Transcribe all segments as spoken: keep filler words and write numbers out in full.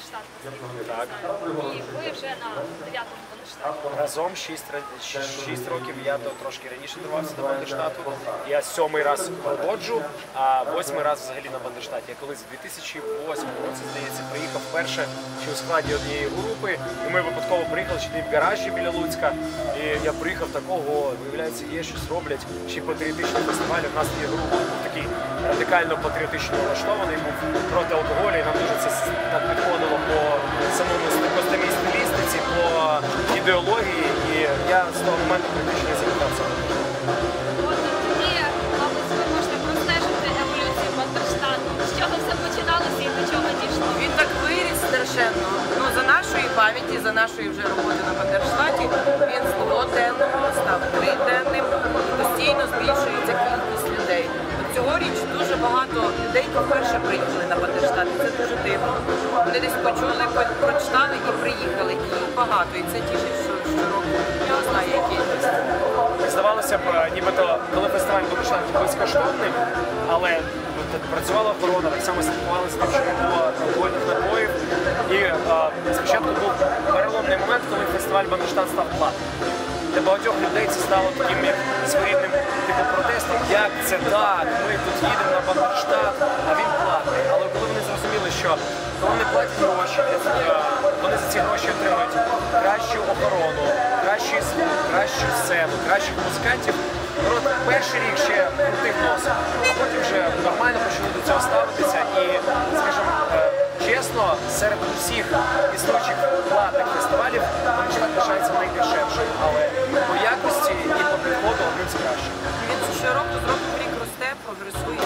Бандерштат. Так. І ви вже на дев'ятому Бандерштаті. Разом шість років, я то трошки раніше дарувався до Бандерштату. Я сьомий раз проводжу, а восьмий раз взагалі на Бандерштаті. Я колись в дві тисячі восьмому році, здається, приїхав вперше ще у складі однієї групи. І ми випадково приїхали ще в гаражі біля Луцька. І я приїхав такого, виявляється, є щось роблять, ще й патріотичні фестивалі. У нас є група, був такий радикально патріотично налаштований, був проти алкоголю, і нам дуже це так підходило по самому костомій стилістиці, по ідеології, і я з того моменту практично не запитався. От тоді, мабуть, ви можете простежити еволюцію Бандерштату. З чого все починалося і до чого дійшло? Він так виріс страшенно. Ну, за нашої пам'яті, за нашої вже роботи на Бандерштаті, він з дводенного став триденним, постійно збільшується кількість людей. Цьогоріч дуже багато людей вперше приїхали на Бандерштат. Це дуже дивно. Вони десь почули, прочитали і приїхали. І багато. І це тішить, що щороку я знаю, які. Здавалося б, нібито, коли фестиваль Бандерштат безкоштовний, але працювала охорона, так само слідкувалися тим, що не було алкогольних напоїв. І а, спочатку був переломний момент, коли фестиваль Бандерштат став платним. Для багатьох людей це стало таким як своєрідним типу протестом. Як це так? Ми тут їдемо на Бандерштат, а він платний. Але коли вони зрозуміли, що коли вони платять гроші, вони за ці гроші отримують кращу охорону, кращий звук, кращу сцену, кращих музикантів. Народ перший рік ще крутив носом, а потім вже нормально почали до цього ставитися. І, скажімо, чесно, серед усіх існуючих платних фестивалів Бандерштат лишається найдешевшим, але по якості і по підходу одним з кращих. Він щороку з року в рік росте, прогресує.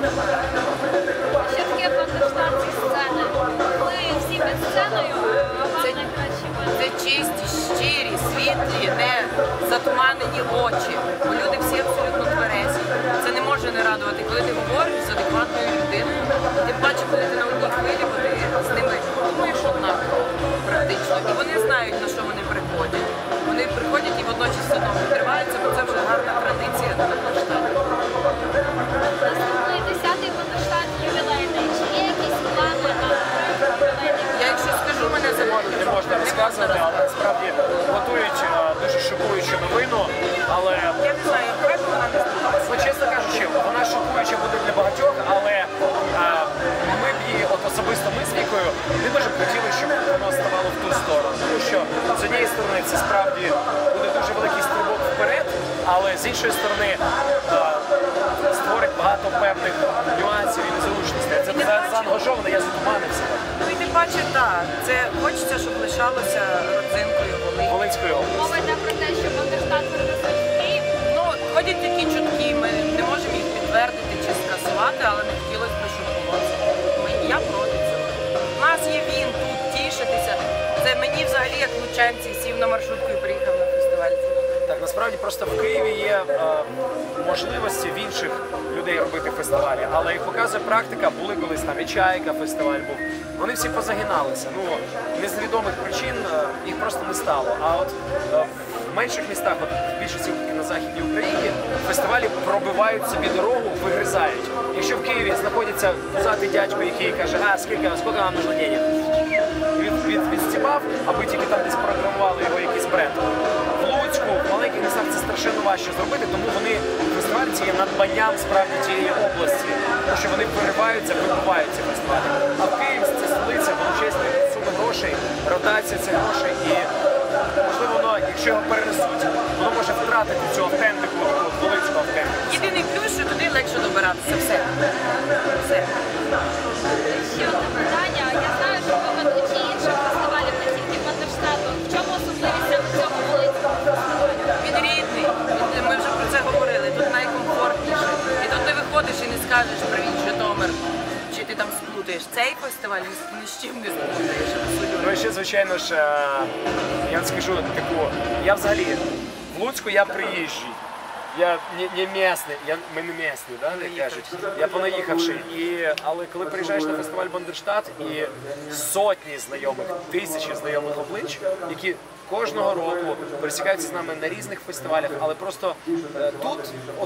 Що таке Бандерштат зі сцени? Коли всі під сценою, а вам найкраще бачите? Це чисті, щирі, світлі, не затуманені очі. Бо люди всі абсолютно тверезі. Це не може не радувати, коли ти говориш з адекватною людиною. Тим паче, коли ти на одній хвилі, бо ти з ними думаєш однаково практично. І вони знають, на що вони приходять. Вони приходять і водночас все одно відкриваються, бо це вже гарна традиція на Бандерштаті. Наступний десятий Бандерштат ювілейний. Чи є якісь плани на ювілейний? Я якщо скажу, мене замовлять. Не можна розказувати, але насправді готують а, дуже шокуючу новину. Але Я не знаю, як вона не сподобається. ну, чесно кажучи, вона шокуюча буде для багатьох, але а, ми б її, от особисто ми з Вікою, не дуже б хотіли, щоб воно ставало в ту сторону. Тому що з однієї сторони це справді буде дуже великий стрибок вперед, але з іншої сторони а, створить багато певних нюансів і незручностей. Це за- заангажовано, я затуманився. Ну і тим паче, так, це хочеться, щоб лишалося родзинкою Волині. Волинської області. Мова йде про те, що Бандерштат перенесуть в Київ. Ну, ходять такі чутки, ми не можемо їх підтвердити чи скасувати, але не хотілося б, щоб було це. Ми- Я проти цього. У нас є він тут, тішитися. Це мені взагалі, як лучанці, сів на маршрутку і приїхав на фестиваль. Так, насправді просто в Києві є е, можливості в інших людей робити фестивалі, але як показує практика, були колись там і Чайка фестиваль був. Вони всі позагиналися. Ну, не з невідомих причин е, їх просто не стало. А от е, в менших містах, от в більшості на Західній Україні, фестивалі пробивають собі дорогу, вигризають. Якщо в Києві знаходиться пузатий дядько, який каже, а скільки, скільки нам нужно денег? Від, від, відстібав, аби тільки там десь програмували його якийсь бренд. В Луцьку, в маленьких містах це страшенно важче зробити, тому вони фестиваль це є надбанням справді тієї області, тому що вони вириваються, вибивають ці фестивалі. А в Києві це столиця, величезні суми грошей, ротація цих грошей і можливо воно, якщо його перенесуть, воно може втратити цю автентику, волинську автентику. Єдиний плюс, що туди легше добиратися. Все. Все. Ще одне питання. Я знаю, що ви ведучі інших фестивалів, не тільки Бандерштату. В чому особливість саме цього Волинського фестивалю? Він рідний, Він- ми вже про це говорили, тут найкомфортніше. І тут ти виходиш і не скажеш «Привіт, Житомир», чи ти там сплутаєш. Цей фестиваль ні з- ні з чим не сплутаєш абсолютно. Ну і ще, звичайно ж, е, я вам скажу таку, я взагалі в Луцьку я приїжджий. Я не, не місний, я, ми не місні, да, не кажуть. Я понаїхавший. І, але коли приїжджаєш на фестиваль Бандерштат і сотні знайомих, тисячі знайомих облич, які кожного року пересікаються з нами на різних фестивалях, але просто е, тут от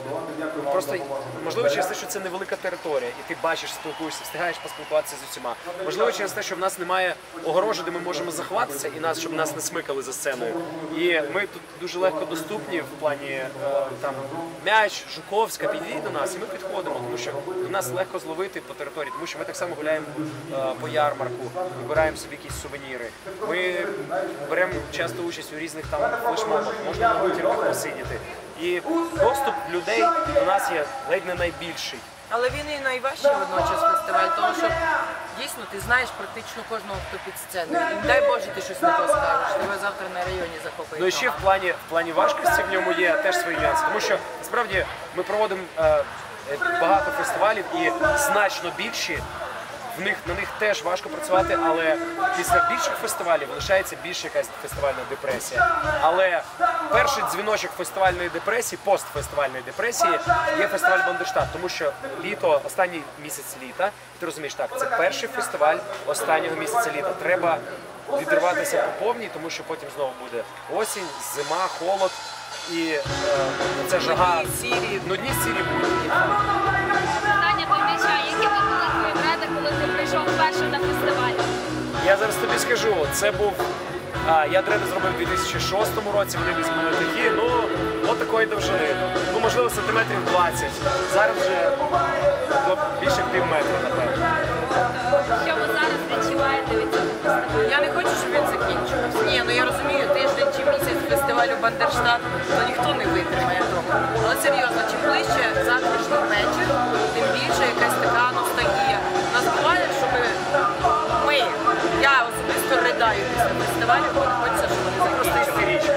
просто можливо через те, що це невелика територія, і ти бачиш, спілкуєшся, встигаєш поспілкуватися з усіма. Можливо, через те, що в нас немає огорожі, де ми можемо заховатися, і нас, щоб нас не смикали за сценою. І ми тут дуже легко доступні в плані е, там м'яч, Жуковська, підійдіть до нас, і ми підходимо, тому що до нас легко зловити по території, тому що ми так само гуляємо е, по ярмарку, вибираємо собі якісь сувеніри. Ми беремо часто участь у різних там флешмобах, можна на гуртівках посидіти. І доступ людей до нас є ледь не найбільший. Але він і найважчий водночас фестиваль, тому що дійсно ти знаєш практично кожного, хто під сценою. І дай Боже, ти щось не то скажеш, тебе завтра на районі захопить. Ну і ще в плані, в плані важкості в ньому є теж свої нюанси, тому що насправді ми проводимо е, багато фестивалів і значно більші. В них, на них теж важко працювати, але після більших фестивалів лишається більше якась фестивальна депресія. Але перший дзвіночок фестивальної депресії, постфестивальної депресії, є фестиваль Бандерштат, тому що літо, останній місяць літа, ти розумієш так, це перший фестиваль останнього місяця літа. Треба відриватися по повній, тому що потім знову буде осінь, зима, холод і е, це жага. Нудні сірі будні. Питання до м'яча, які ви були твої дреди, коли ти прийшов вперше на фестиваль? Я зараз тобі скажу, це був, а, я дреди зробив у дві тисячі шостому році, вони візьму на такі, ну, от такої довжини, ну, можливо, сантиметрів двадцять, зараз вже ну, більше пів метра, напевно. Що ви зараз відчуваєте від цього фестивалю? Я не хочу, щоб він закінчувався. Ні, ну я розумію, тиждень чи місяць фестивалю Бандерштат, то ніхто не витримає того. Але серйозно, чим ближче завтрашній вечір, тим більше якась така ностальгія. У нас буває, що ми, ми, я особисто ридаю після фестивалю, бо не хочеться, щоб вони Просто істерично.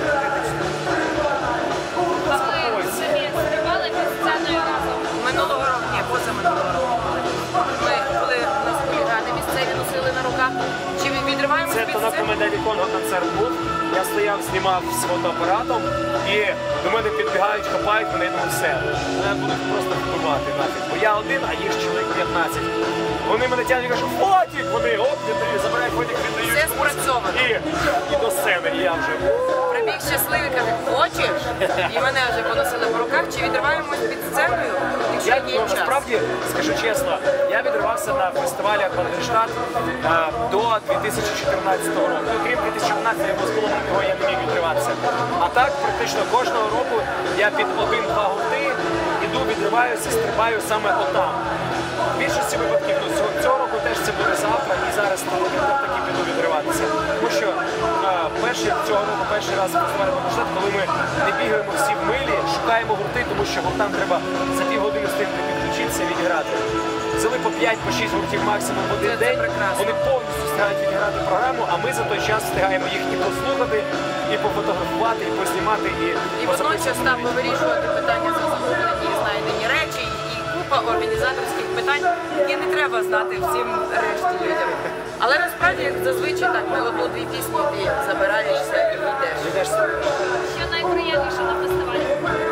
Ви собі стрибали під сценою разом? Минулого року, ні, позаминулого року. Ми, коли у нас хулігани місцеві носили на руках, чи ми відриваємося Це під то на сцену? комедії Конго концерт був. Я стояв, знімав з фотоапаратом, і до мене підбігають, хапають мене, і думаю, все, мене будуть просто вбивати нафіг. Бо я один, а їх чоловік п'ятнадцять. Вони мене тягнуть і кажуть, фотік! Вони оп, віддають, забирають фотік, віддають. Все спрацьовано. І, і до сцени, і я вже. Прибіг щасливий, каже, хочеш? І мене вже поносили по руках, чи відриваємось під сценою, якщо Я є ну, час. насправді, скажу чесно, я відривався на фестивалях Бандерштат е, до дві тисячі чотирнадцятого року. Крім дві тисячі п'ятнадцятого, я був з колоном, його я не міг відриватися. А так, практично кожного року я під один-два гурти іду, відриваюся, стрибаю саме отам. В більшості випадків, ну, цього, цього року теж це буде завтра, і зараз таки піду відриватися. Тому що е, перший, цього року перший раз фестиваль Бандерштат, коли ми не бігаємо всі в милі, шукаємо гурти, тому що гуртам треба за півгодини встигнути підключитися, відіграти. Взяли по п'ять-по шість гуртів максимум в один Це- це день, прекрасно. вони повністю встигають відіграти програму, а ми за той час встигаємо їх і послухати, і пофотографувати, і познімати, і І водночас там позаписувати. вирішувати питання за загублені знайдені речі і купа організаторських питань, які не треба знати всім решті людям. Але насправді, як зазвичай, так, ми одну-дві пісні ти забираєшся і йдеш. Йдеш. Що найприємніше на фестивалі?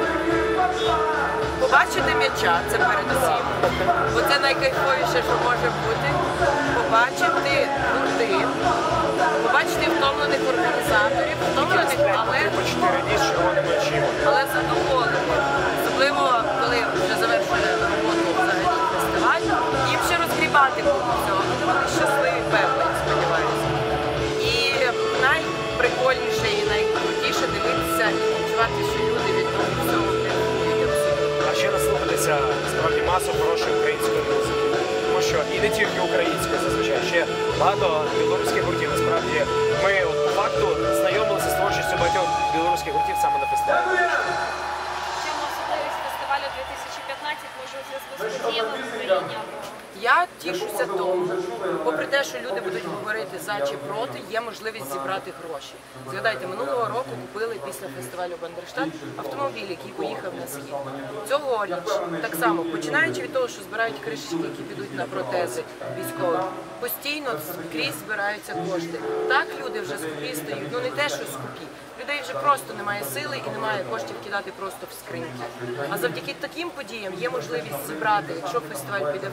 Побачити м'яча, це передусім, бо це найкайфовіше, що може бути. Побачити гурти, побачити втомлених організаторів, втомлених, але, По чотири дні з червоними очима. але задоволених. Особливо, коли вже завершує роботу взагалі фестиваль, їм ще розгрібати буде всього. Вони щасливі, певно, сподіваюся. І найприкольніше і найкрутіше дивитися і відчувати, що люди від того всього кайфують абсолютно. А ще наслухатися справді масу хорошої української музики. Тому що і не тільки української, зазвичай, ще багато білоруських гуртів. Насправді ми от, по факту знайомилися з творчістю багатьох білоруських гуртів саме на фестивалі. В чому особливість фестивалю дві тисячі п'ятнадцять, може, у зв'язку з подіями в Україні? Я тішуся тому, попри те, що люди будуть говорити за чи проти, є можливість зібрати гроші. Згадайте, минулого року купили після фестивалю Бандерштат автомобіль, який поїхав на схід. Цьогоріч так само, починаючи від того, що збирають кришечки, які підуть на протези військовим, постійно скрізь збираються кошти. Так люди вже скупі стають, ну не те, що скупі. Людей вже просто немає сили і немає коштів кидати просто в скриньки. А завдяки таким подіям є можливість зібрати, якщо фестиваль піде в плюс,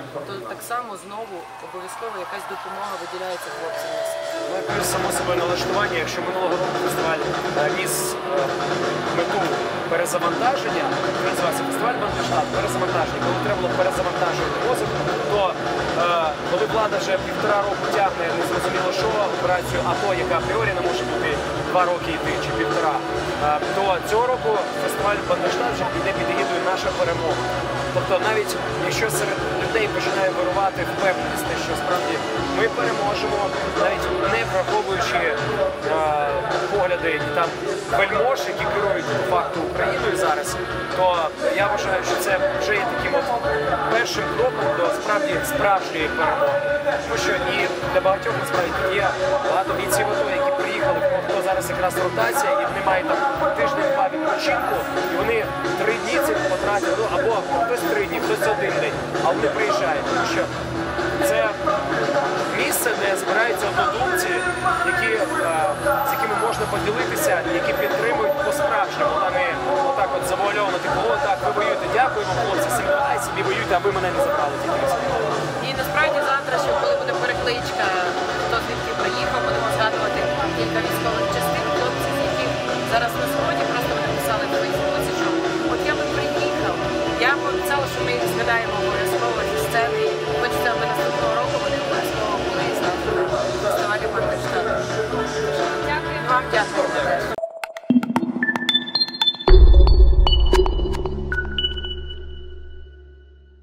то так само знову обов'язково якась допомога виділяється хлопцям на сцені. Ну, і плюс само собою налаштування, якщо минулого року фестиваль е, ніс е, мету перезавантаження, це називається фестиваль Бандерштат, перезавантаження. Коли треба було перезавантажувати мозок, то е, коли влада вже півтора року тягне незрозуміло що, операцію АТО, яка апріорі не може бути два роки йти чи півтора, е, то цього року фестиваль Бандерштат вже піде під егідою «Наша перемога». Тобто навіть якщо серед людей починає вирувати впевненість, що справді ми переможемо, навіть не враховуючи е, погляди і там вельмож, які керують по факту Україною зараз, то я вважаю, що це вже є таким от першим кроком до справді справжньої перемоги. Тому що і для багатьох насправді є багато бійців АТО, які приїхали, хто зараз якраз ротація, і вони мають там тиждень-два відпочинку, і вони три дні це потратять, ну, або хтось три дні, хтось один день, а вони приїжджають, тому що це місце, де збираються однодумці, які, е, з якими можна поділитися, які підтримують по-справжньому, а не отак от завуальовано, типу, о, так, ви воюєте, дякуємо, хлопці, ай собі воюєте, а ви мене не забрали тільки військові. І насправді завтра, що коли буде перекличка, хто звідки приїхав, будемо згадувати кілька військових частин, хлопці, з яких зараз на сході, просто вони писали в Фейсбуці, що от я би приїхав, я пообіцяла, що ми їх згадаємо обов'язково зі сцени.